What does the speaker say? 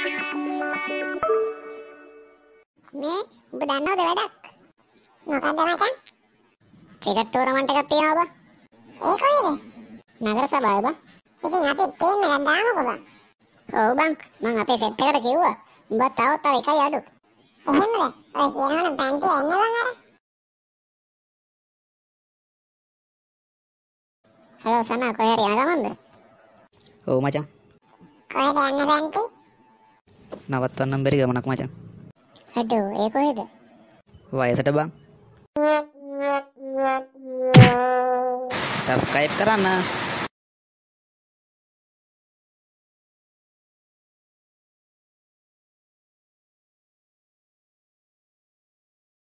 මේ ඔබ දන්නවද වැඩක්? මොකක්ද මචං? ක්‍රිකට් ටූර්නමන්ට් එකක් තියෙනවා බං. ඒ කොහෙද? නගර සභාවේ බං. ඉතින් අපි ටීම් එකක් දාමුකෝ බං. ඔව් බං මං අපේ සෙට් එකට කිව්වා. උඹත් තාවත් තව එකයි අඩු. එහෙමද? ඔය කියනවනම් පැන්ටි එන්න බං අර. හලෝ සනා කොහේ හරි යන ගමන්ද? ඔව් මචං. කොහෙද යන්න පැන්ටි? නවත්තන්නම් බැරි ගමනක් මචං. අඩෝ ඒ කොහෙද? වයසට බං. සබ්ස්ක්‍රයිබ් කරන්න.